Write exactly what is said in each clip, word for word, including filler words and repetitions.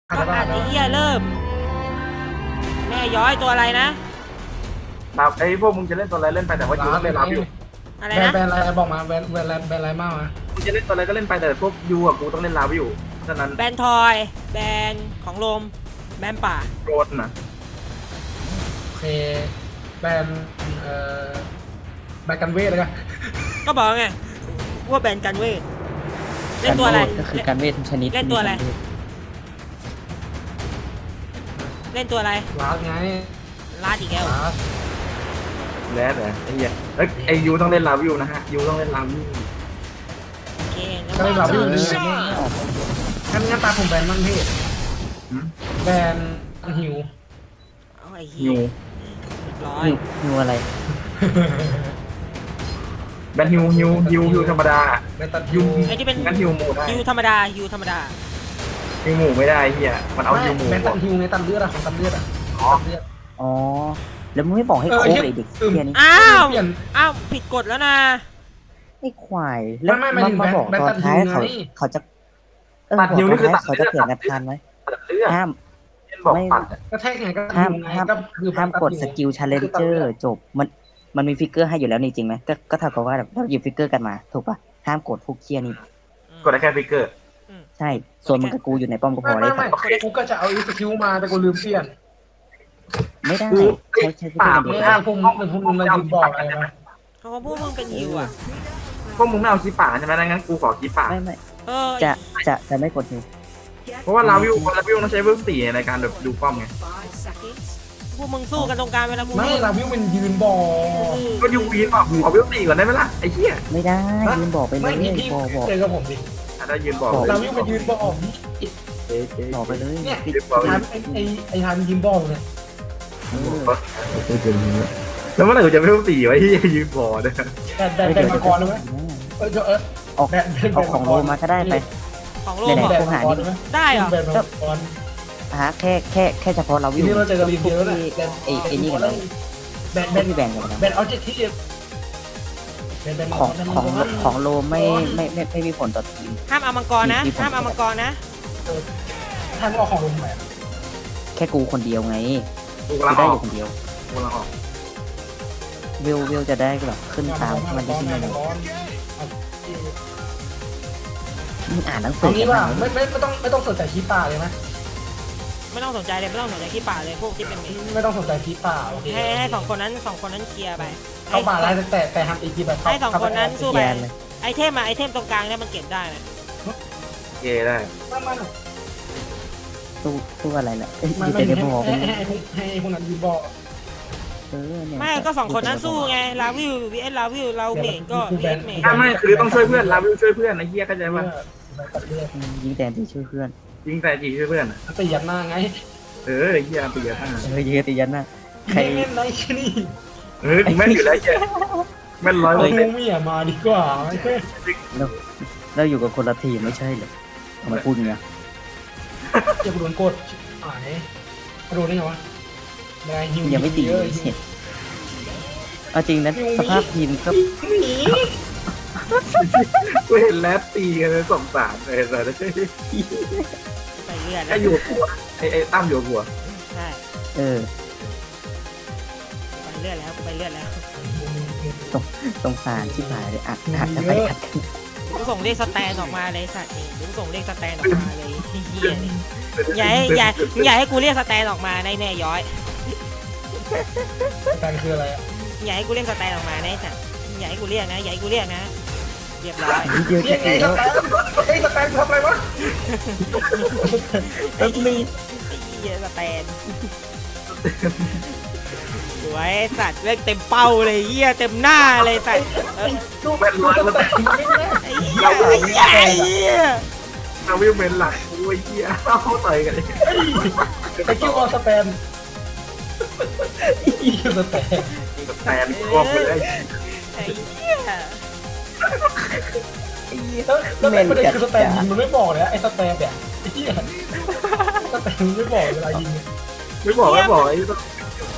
ก็อ่านไอ้เหี้ยเริ่มแม่ย้อยตัวอะไรนะครับไอ้พวกมึงจะเล่นตัวอะไรเล่นไปแต่ว่ายูต้องเล่นรับอยู่อะไรนะแบนอะไรบอกมาแบนแบนแบนอะไรมากนะมึงจะเล่นตัวอะไรก็เล่นไปแต่พวกยูกับกูต้องเล่นรับอยู่ฉะนั้นแบนทอยแบนของลมแบนป่าโรนนะโอเคแบนเอ่อแบนกันเวทเลยกันก็บอกไงว่าแบนกันเวทเล่นตัวอะไรก็คือการเวททุกชนิดเล่นตัวอะไรเล่นตัวอะไรลาดไงลาดอีกแล้วแล้วเหรอไอ้เหี้ยเอ้ยไอ้ยูต้องเล่นรับอยู่นะฮะยูต้องเล่นรับอยู่โอเคก็เล่นรับอยู่เลยงั้นงั้นตาผมแบนมั่งพี่แบนหิวเอาไอ้หิวร้อยหิวอะไรแบนฮิวฮิวฮิวฮิวธรรมดาแบนตัดฮิวไอ้ที่เป็นงั้นฮิวหมูได้ฮิวธรรมดาฮิวธรรมดาฮิวหมูไม่ได้เฮียมันเอาฮิวหมูแบนตัดฮิวในตัดเลือดอะของตัดเลือดอะอ๋ออ๋อแล้วมึงไม่บอกให้โค้งเลยเด็กเฮียนี่อ้าวอ้าวผิดกฎแล้วนะไอ้ควายแล้วมันมาบอกตอนท้ายเขาเขาจะตัดฮิวนี่คือตัดเขาจะเปลี่ยนกันทันไหมห้ามไม่ก็แท้ไงก็ห้ามห้ามห้ามกดสกิลชาเลนเจอร์จบมันมันมีฟิกเกอร์ให้อยู่แล้วนี่จริงไหมก็ก็เท่ากับว่าเราหยิบฟิกเกอร์กันมาถูกป่ะห้ามกดพวกเคียนี่กดได้แค่ฟิกเกอร์ใช่ส่วนมึงกับกูอยู่ในป้อมก็พอเลยไม่ไม่กูก็จะเอาอีสกิลมาแต่กูลืมเปลี่ยนไม่ได้ใช้ใช้ป่าไม่ได้พวกมึงพวกมึงมายืนบอกอะไรนะเขาพวกมึงเป็นฮิวอ่ะพวกมึงไม่เอาคีป่าใช่ไหมงั้นกูขอคีป่าไม่ไม่จะจะจะไม่กดฮิวเพราะว่าลาวิวลาวิวต้องใช้เวลสี่ในการแบบดูป้อมไงพวกมึงสู้กันตรงกลางเวลามึงไม่ลาวิวมันยืนบอกก็ยูวีนบอกเอาเวลสี่ก่อนได้ไหมล่ะไอ้เหี้ยไม่ได้ยืนบอกไปเลยบอกบอกเจอกับผมดิถ้ายืนบอกลาวิวมันยืนบอกบอกไปเลยเนี่ยไอ้ไอ้ทานยืนบอกเนี่ยแล้วเมื่อไหร่กูจะไม่รู้ตีไว้ที่ยืนบอเนี่ยแต่แต่แต่มังกรเลยไหมเออเออออกออกของโลมาก็ได้ไปของโลมาพวกหาได้เหรอฮะแค่แค่แค่เฉพาะเราวิวนี่เราเจอกับลิมเดียวแล้วไอ้ไอ้นี่กันเลยแบนแบนแบนกันแบนเอาเจ็ดที่ของของของโลไม่ไม่ไม่ไม่มีผลต่อทีมห้ามเอามังกรนะห้ามเอามังกรนะห้ามเอาของโลมาแค่กูคนเดียวไงกูได้อยู่คนเดียววิววิวจะได้แบบขึ้นตามมันได้ที่ไหนมึงอ่านหนังสือนี่ว่าไม่ไม่ไม่ต้องไม่ต้องสนใจคีป่าเลยไหมไม่ต้องสนใจเลยไม่ต้องสนใจคีป่าเลยพวกที่เป็นไม่ต้องสนใจคีป่าให้ให้สองคนนั้นสองคนนั้นเคลียร์ไปเขาป่าอะไรแต่แต่ทำอีกทีแบบให้สองคนนั้นสู้ไปไอเทมมาไอเทมตรงกลางเนี่ยมันเก็บได้นะเก็บได้สู้สู้อะไรเนี่ยมันไม่ให้ให้ให้พวกนั้นยืนบอกไม่ก็สองคนนั้นสู้ไงลาวิววีเอสลาวิวเราเมกก็วีเอสเมกไม่คือต้องช่วยเพื่อนลาวิวช่วยเพื่อนไอ้เหี้ยเข้าใจป่ะยิงแต่ที่ช่วยเพื่อนยิงแต่จีช่วยเพื่อนตียันหน้าไงเออไอ้เหี้ยตียันหน้าเออยิงตียันหน้าใครเล่นไรแค่นี้เออแม่นอยู่แล้วแกแม่นร้อยเปอร์เซ็นต์ไม่อยากมาดีกว่าเราเราอยู่กับคนละทีมไม่ใช่เหรอทำไมพูดเงี้ยจะโดนกดอ่านเนี่ยโดนได้ไงวะยังไม่ตีเอาจริงนะสภาพทีมก็กูเห็นแล้วตีกันเลยสองสามเลยแต่ไม่ใช่ไปเรื่อยไอ้อยู่หัวไอ้ไอ้ตั้มอยู่หัวใช่เออไปเรื่อยแล้วไปเรื่อยแล้วสงสารที่หายเลยอัดอัดไปอัดกูส่งเลขสแตนออกมาเลยสัตว์นี่กูส่งเลขสแตนออกมาเลยเฮียเลยอย่าให้อย่าอย่าให้กูเรียกสแตนออกมาในแม่ย้อยสแตนคืออะไรอ่ะอย่าให้กูเรียกสแตนออกมาในสัตว์อย่าให้กูเรียกนะอย่าให้กูเรียกนะเรียบร้อยเรียกไอ้สแตนไอ้สแตนทำอะไรวะไอ้นี่ไอ้เหี้ยสแตนสวยสัตว์เล่นเต็มเป้าเลยเหี้ยเต็มหน้าเลยสัตว์ลูกเป็นร้อยแล้วไอ้เหี้ยไอ้เหี้ยไอ้เหี้ยเราวิ่งเป็นหลักโอ้ยเหี้ยเข้าต่อยกันเลยไอ้คิวออสแตนอีสแตนสแตนกลัวเลยไอ้เหี้ยไอ้เหี้ยแล้วประเด็นคือสแตนยิงมันไม่บอกเลยไอ้สแตนเนี่ยไอ้เหี้ยสแตนไม่บอกเวลายิงไม่บอกไม่บอกไอ้ต้อง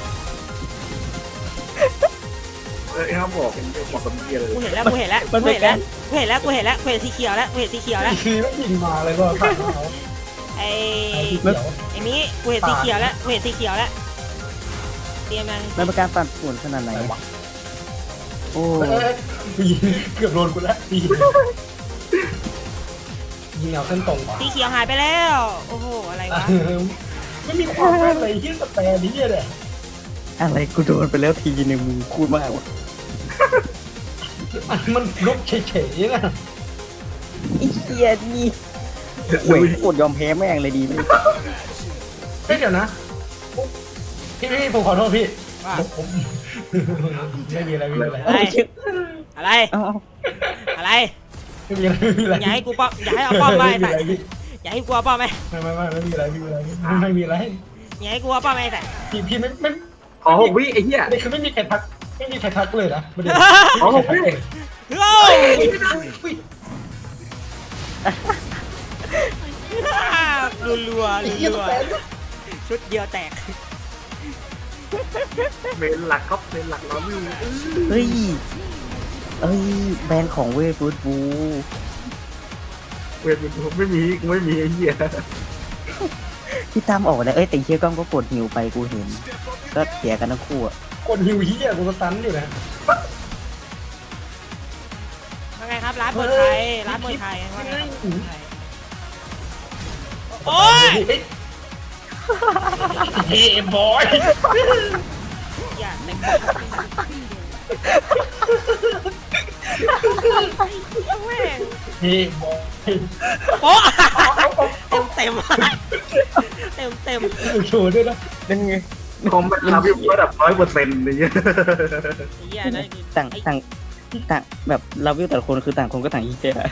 เอ้ยห้ามบอกเป็นบอกกับเมียเลยกูเห็นแล้วกูเห็นแล้วกูเห็นแล้วกูเห็นแล้วกูเห็นแล้วกูเห็นสีเขียวแล้วกูเห็นสีเขียวแล้วคือไม่ยิงมาเลยก็ตัดเขาไอ้ไอ้ที่เขียวไอ้นี้กูเห็นสีเขียวแล้วกูเห็นสีเขียวแล้วเตรียมยังมันเป็นการปั่นป่วนขนาดไหนไหนวะโอ้เอ้ยกูยิงเกือบโดนกูแล้วยิงยิงเอาเส้นตรงว่ะสีเขียวหายไปแล้วโอ้โหอะไรวะไม่มีความแม่นเลยที่สแตนนี้เลยอะไรกูโดนไปแล้วทีนึงมึงพูดมากว่ะมันมันลุกเฉยๆนะไอ้เหี้ยนี่เว้ยกดยอมแพ้แม่งเลยดีไหมเฮ้ยเดี๋ยวนะพี่พี่ผมขอโทษพี่ว่าผมไม่มีอะไรไม่มีอะไรอะไรอะไรเอ้าอะไรไม่มีอะไรไม่มีอะไรอย่าให้กูป้อมอย่าให้เอาป้อมไปไม่มีแต่อะไรพี่อย่าให้กูเอาป้อมไปไม่ไม่ไม่ไม่มีอะไรไม่มีอะไรไม่มีอะไรอย่าให้กูเอาป้อมไปแต่พี่พี่ไม่ไม่อ๋อวิไอ้เหี้ยนี่คือไม่มีใครทักไม่มีใครทักเลยนะไม่ได้อ๋อวิโอ้ยอุ้ยรัวรัวไอ้เหี้ยรัวแตนชุดเดียวแตกเมนหลักครับเมนหลักลาวิวเฮ้ยเอ้ยแบรนด์ของเวฟูดบูเวทไม่มีกูไม่มีไอ้เหี้ยที่ตามออกเลยเอ้ยแต่เฮียกล้องก็กดหิวไปกูเห็น ก็เสียกันทั้งคู่อะคนหิวเฮียกูสตันอยู่นะว่าไงครับร้านมวยไทยร้านมวยไทยว่าไงครับมวยไทยโอ้ยเฮ้ยบอยอย่าแต่งแม่งเฮ้ยบอยโป๊ะเต็มเต็มเต็มเต็มดูโชว์ด้วยนะนั่นไงคอมเป็นลาวิวระดับร้อยเปอร์เซ็นต์เลยเนี่ยไอ้เหี้ยนั่นคือต่างต่างต่างแบบเราวิวแต่ละคนคือต่างคนก็ต่างอีเจ้า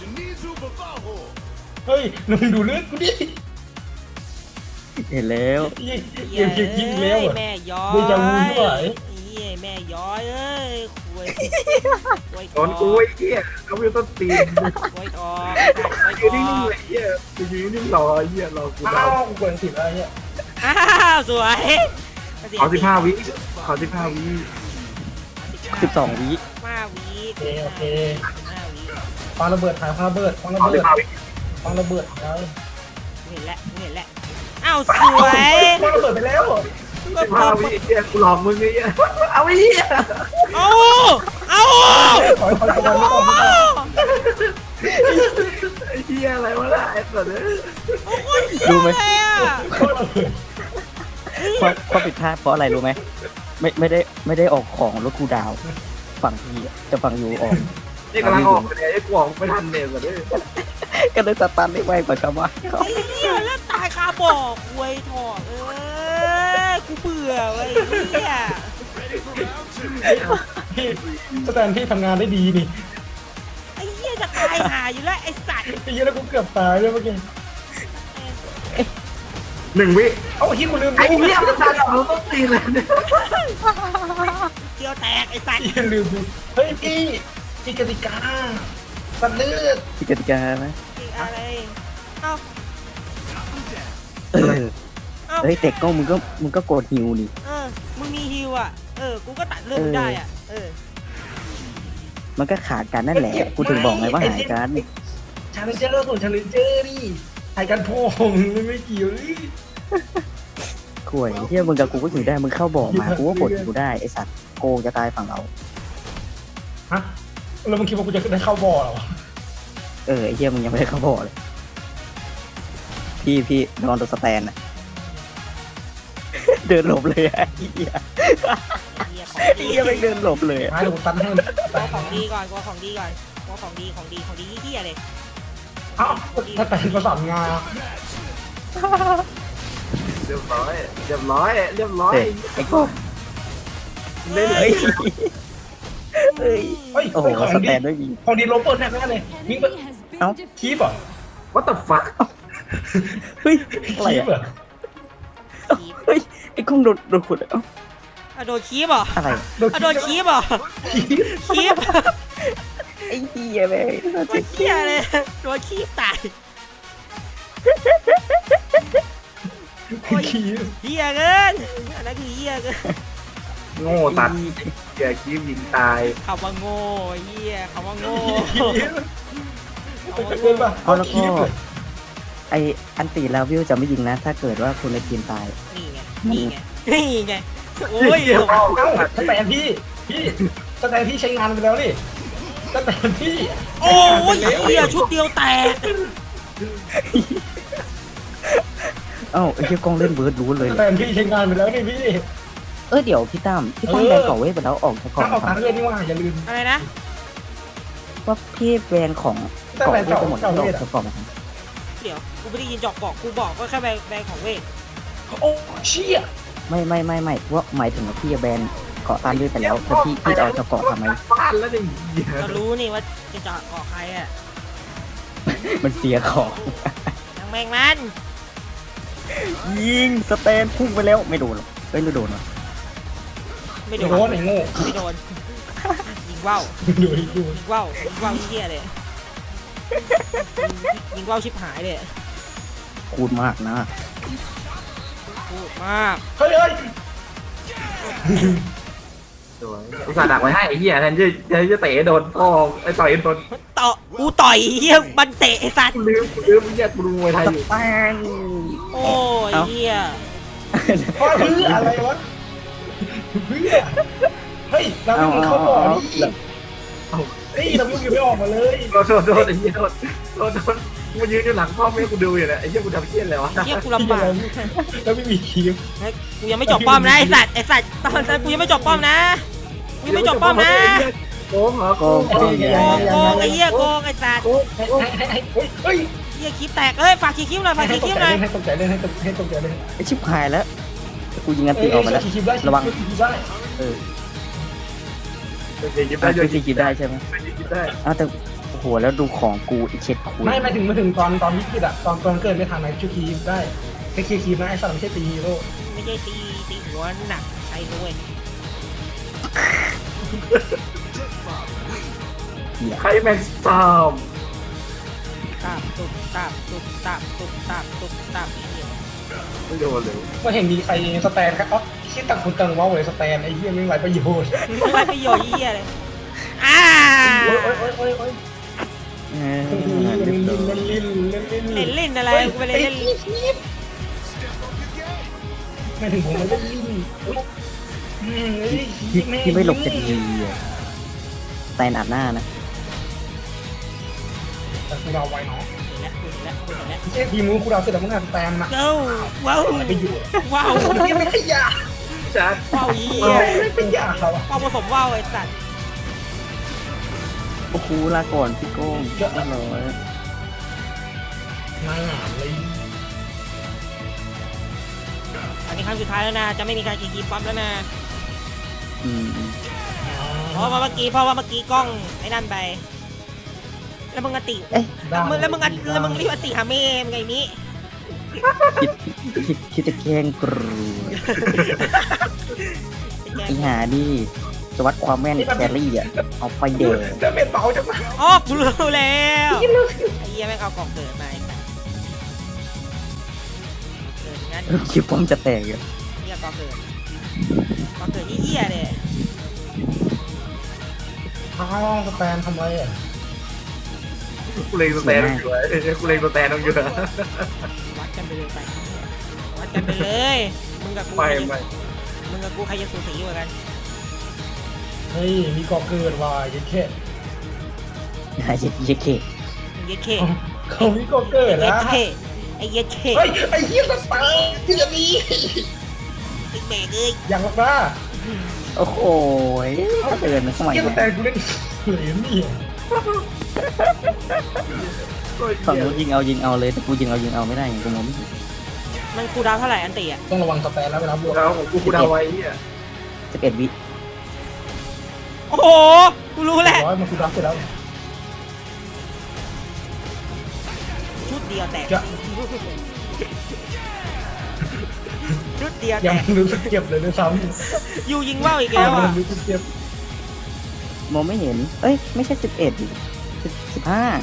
เฮ้ยมึงดูเลือดกูดิเห็นแล้วยิงเหี้ยิยงยิงแล้วอ่ะแม่ย้อยเดจาวูด้วยเหี้ยแม่ย้อยเอ้ยควยควยตอนกูไอ้เหี้ยลาวิวต้นตีนควยทองคยืวยนทนิ่องๆงเลยเหี้ยยืนนิ่งรอไอ้เหี้ยรอกูอ้าดาววกูกดสิบอะไรเนี่ยอ้าวสวยขอสิบห้าวิขอสิบห้าวิสิบสองวิห้าวิโอเคโอเคห้าวิฟังระเบิดถ่ายฟังระเบิดฟังระขอเบิสิดบห้าวิฟังระเบิดแล้วเห็นแล้วเห็นแล้วอ้าวสวยฟังระเบิดไปแล้วสิบห้าวิไอ้เหี้ยกูหลอกมึงไอ้เหี้ยเอาไอ้เหี้ยเอาเอาขอขอขอไม่ต้องไม่ต้องไอ้เหี้ยอะไรวะล่ะไอ้สัตว์เอ้ยรู้ไหมอะไรอ่ะเพราะเพราะผิดพลาดเพราะอะไรรู้ไหมไม่ไม่ได้ไม่ได้ออกของรถกูดาว ฝั่งพี่อะแต่ฝั่งยูออกนี่กำลังออกเลยไอ้กูออกไม่ทันเนี่ยสัตว์เอ้ยก็เลยสตันได้ไวกว่าชาวบ้านเขาไอ้เหี้ยแล้วตายคาบอกเว้ยถอดเอ้ยกูเบื่อเว้ยเหี้ยพี่สแตนที่ทำงานได้ดีนี่ไอ้เหี้ยจะตายหาอยู่แล้วไอ้สัตว์ไอ้เหี้ยแล้วกูเกือบตายเลยเมื่อกี้หนึ่งวิเอ้าที่กูลืมไอ้เหี้ยมันตายเราต้องตีเลยเนี่ยเกียวแตกไอ้สัตว์เหี้ยลืมดูเฮ้ยพี่พี่กติกาตัดเลือดที่กติกาไหมอะไรเอ้าเออเอ้าเฮ้ยแต่ก็มึงก็มึงก็กดฮิวนี่เออมึงมีฮิวอ่ะเออกูก็ตัดเลือดมึงได้อ่ะเออมันก็ขาดกันนั่นแหละกูถึงบอกไงว่าหายกันชาเลนเจอร์ส่วนชาเลนเจอร์นี่หายกันโพงมันไม่เกี่ยวเลยข่วยที่มึงกับกูก็อยู่ได้มึงเข้าบ่อมากูก็กดฮิวได้ไอสัตว์โกงจะตายฝั่งเราฮะแล้วมึงคิดว่ากูจะได้เข้าบ่อเหรอเออไอ้เหี้ยมึงยังไม่ได้เข้าบ่อเลย พี่พี่นอนตัวสแตนอะ เดินหลบเลยอะไอ้เหี้ยไอ้เหี้ยของไอ้ดีเหี้ยไม่เดินหลบเลยอะมาเดี๋ยวกูตันให้กูเอาของดีก่อนกูเอาของดีก่อนกูเอาของดีของดีของดีเหี้ยเลยเอ้าถ้าแต่ประสานงาเรียบร้อยเรียบร้อยเรียบร้อยเฮ้ยไอ้กบเล่นเฮ้ยเฮ้ยเฮ้ยโอ้โหของสดีแตนไม่มีของดีโรเบิร์ตแน่ๆเลยวิ่งไปเอ้าคีบเหรอ what the fuck เฮ้ยอะไรคีบเหรอะอคีบเฮ้ยไอ้กล้องโดนโดนขุดเอ้าอ่ะโดนคีบเหรออะไรอ่ะโดนคีบเหรอคีบคีบไอ้เหี้ยแม่งโดนเหี้ยเลยโดนคีบตายคีบเหี้ยเกินอันนั้นคือเหี้ยเกินโง่ตัดเกียร์คีบยิงตายคำว่าโง่เหี้ยคำว่าโง่คีบคำว่าเกิโง่นป่ะเอาคีบเลยไออันตีลาวิวจะไม่ยิงนะ ถ้าเกิดว่าคุณในทีมตายนี่ไงนี่ไงนี่ไงโอ้ยเอ้าสแตนพี่พี่สแตนพี่ใช้งานไปแล้วนี่สแตนพี่โอ้ยเฮียชุดเดียวแตกเอ้าไอ้เหี้ยกล้องเล่นเบิร์ดรู้เลยสแตนพี่ใช้งานไปแล้วนี่พี่เออเดี๋ยวพี่ตั้มพี่ตั้มเออแบนก่อเวทไปแล้วออกจากก่อนถ้าออกทางเลือดนี่ว่าอย่าลืมอะไรนะว่าพี่แบนของตั้งก่อแต่เวทเก่าไปหมดแล้เก่าวอเวอกทจากก่อนมาเดี๋ยวกูไม่ได้ยินจอกบอกกูบอกก็แค่แบงแบงของเวทโอ้เชี่ยไม่ไม่ไม่ไม่ว่าหมายถึงว่าพี่แบนเกาะตานเลือดไปแล้วแต่พี่พี่เอาจากเกาะทำไมบ้านแล้วนี่เรารู้นี่ว่าจะเจาะเกาะใครอ่ะมันเสียของยังแมงมันยิงสแตนพุ่งไปแล้วไม่โดนหรอกเอ้ยไม่โดนหรอไม่โดโดนนไอ้โง่ไม่โดนยิงว่าวดูดูยิงว่าวยิงว่าวเฮียเลยยิงว่าวชิบหายเลยคูดมากนะพูดมากเฮ้ยเฮ้ยสวยอุตส่าห์ดักไว้ให้ไอ้เหี้ยแทนที่แทนที่จะเตะโดนพ่อไอ้ต่อยโดนต่อกูต่อยเฮียบันเตะไอ้สัตว์กูลืมกูลืมไอ้เหี้ยกูดูมวยไทยสอยู่แตนโอ้ยเฮียเฮ้ยเพื่ออะไรวะเพื่อเฮ้ยเราไม่มีเข้าบ่อนี่เฮ้ยเราไม่มีไม่ออกมาเลยโดนโดนโดนไอ้เหี้ยโดนโดนโดนกูยืนอยู่หลังพ่อแม่กูดูอยู่เนี่ยไอ้เหี้ยกูทำเหี้ยอะไรวะเฮียกูลำบากเราไม่มีคีมเฮ้ยกูยังไม่จบป้อมนะไอ้สัตว์ไอ้สัตว์ตอนนั้นกูยังไม่จบป้อมนะกูยังไม่จบป้อมนะโกงเหรอโกงโกงโกงไอ้เหี้ยโกงไอ้สัตว์โกงให้ให้ให้เฮ้ยเฮ้ยเหี้ยคลิปแตกเอ้ยฝากขีคลิปหน่อยฝากให้ขีตคกลิปใจหน่อยเล่นให้ตกใจเล่นให้ตกให้ตกใจเล่นไอชิบหายแล้วกูยิงอันเอ้ตียออกมาแล้วคีมได้ระวังคีมได้เออยิงได้ได้ช่วยคิดได้ใช่ไหมยิงได้อ้าวแต่โอ้โหแล้วดูของกูอีเช็ดคุยไม่ไม่ถึงไม่ถึงตอนตอนวิกฤตอะตอนตอนเกิดไม่ทันไหนช่วยคีมได้แค่คีมนะไอ้สัตว์ไม่ใช่ตีฮีโร่ไม่ใช่ตีตีหัวหนักใครด้วยใครแม็กซ์ตามตาบตุบตาบตุบตาบตุบตาบตุบตาบไอ้เหี้ยไม่โดนเลยก็เห็นมีใครสแตนครับอ๋อคิดต่างคนต่างว่าเลยสแตนไอ้เหี้ยไม่ไรประโยชน์ไม่ไรประโยชน์ไอ้เหี้ยเลยอ่าโอ้ยโอ้ยโอ้ยโอ้ยเออเล่นเรียบร้เล่อน ยเล่นเล่นเล่นเล่นเล่นอะไรกูไปเล่นเล่นไม่ถึงผมมันเล่นลิ้นที่ที่ไม่หลบจะดีอะแตนอัดหน้านะแต่กูเราไว้เนาะเห็นแล้วเห็นแล้วเห็นแล้วเอ้ทีมูกูเราเสร็จแล้วมึงอ่ะแตนนะเก้าว้าวไปอยู่ว้าวยังไม่ขยะจัดว้าวเหี้ยไม่ขยะเขาว้าวผสมว้าวไอ้สัตว์โอ้โหลาก่อนพี่โก้งเรียบร้อยนายหนามเลยอันนี้ครั้งสุดท้ายแล้วนะจะไม่มีการขีคลิปปั๊มแล้วนะอืมเพราะว่าเมื่อกี้เพราะว่าเมื่อกี้กล้องไอ้นั่นไปแล้วมึงอติเอ๊ะแล้วมึงแล้วมึงอัดแล้วมึงรีบอติหาเมมไงนี้คิดคิดคิดจะแกล้งกรูอีหาดิสวัสดความแม่นแครี่อ่ะเอาไปเดทจะเป็นเบาจังวะอ๋อกูรู้แล้วไอ้เหี้ยแม่งเอากล่องเกิดมาไอ้สัสเกิดงั้นคิวป้อมจะแตกอ่ะเหี้ยกล่องเกิดกล่องเกิดเหี้ยๆเลยอ้าวสแตนทำไรอ่ะกูเลงสแตนอยู่ไอ้กูเลงสแตนต้องอยู่นะวัดกันไปเลยไปวัดกันไปเลยมึงกับกูไม่ใครจะไม่มึงกับกูใครจะสูสีกว่ากันเฮ้ยมีกอเกิดว่ะยันแค่หายเย็ดเย็ดเคมึงเย็ดเคเขามีกอเกิดเย็ดนะเคไอ้เย็ดเคเฮ้ยไอ้เหี้ยสแตนที่จะมีไอ้เบรกเอ้ยอย่างละบ้าโอ้โหถ้าเดินเข้ามาเหี้ยสแตนกูเล่นเหลยนี่ฝั่งนู้นยิงเอายิงเอาเลยแต่กูยิงเอายิงเอาไม่ได้ไงกูมองไม่เห็นมันคูลดาวน์เท่าไหร่อันตีอ่ะต้องระวังสแตนแล้วเวลาบวกเราของกูกูเดาไว้เหี้ยสิบเอ็ดวิโอ้โหกูรู้แหละร้อยมันกูรับเสร็จแล้วชุดเดียวแตกจะชุดเดียวแตยังกรู้สึกเจ็บเลยด้วยซ้ำยูยิงว่าวอีกยัแล้วงอ่ะรู้สึกเจ็บมองไม่เห็นเอ้ยไม่ใช่สิบเอ็ดสิบห้า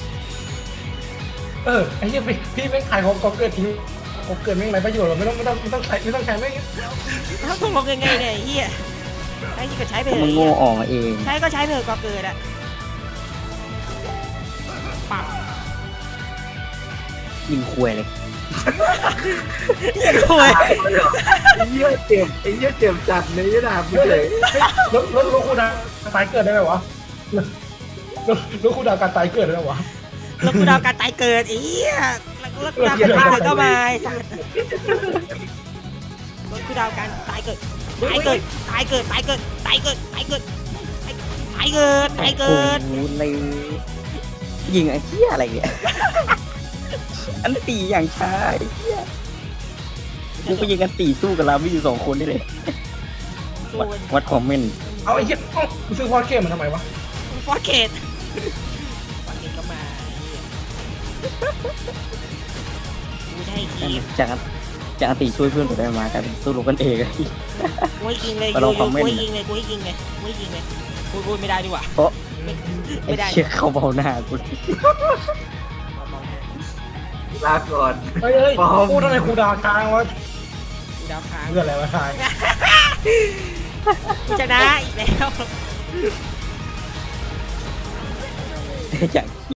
เออไอ้เหี้ยพี่ไม่ขายของกอเกิดทิ้งกอเกิดไม่ไรประโยชน์หรอกไม่ต้องไม่ต้องไม่ต้องใช้ไม่ต้องใช้ไม่ถ้าต้องลงยังไงเนี่ยไอ้เฮียใช้ก็ใช้ไปเถมึงอะโง่ออกมาเองใช้ก็ใช้ไปเถอะก็เกิดอะปับยิงควยเลยอย่าคุยไอ้เหี้ยเจ็บไอ้เหี้ยเจ็บจัดเลยนะมึงเลยรถรถรถคูดาวตายเกิดได้ไหมวะรถรถคูดาวการตายเกิดได้ไหมวะแล้วกูดาวการตายเกิดอีอ่ะแล้วกูดาวการตายเกิดก็มาแล้วกูดาวการตายเกิดตายเกิดตายเกิดตายเกิดตายเกิดตายเกิดตายเกิดตายเกิดโอ้โหเลยยิงไอ้เหี้ยอะไรเนี่ย อันตีอย่างชายเหี้ยกูไปยิงกันตีสู้กับเราไม่อยู่สองคนนี่เลยสู้วัดวัดคอมเมนต์เอาไอ้เหี้ยเอ้ามึงซื้อพอดเกมมันทำไมวะฟอร์เกตฟอร์เกตก็มากูจะให้ทีมจากจากตีช่วยเพื่อนผมได้มาแต่สู้รบกันเองอะกูให้ยิงเลยมายูลองยูคอมเมนต์กูให้ยิงเลยกูให้ยิงเลยกูให้ยิงเลยกูพูดไม่ได้ดีกว่าเพราะไม่ไอ้ไม่ได้เชี่ยเขาเบาหน้ากูลาก่อนเฮ้ยเฮ้ยพูดทำไมคูดาวค้างวะกูดาวค้างเรื่องอะไรวะทายชนะอีกแล้วจาก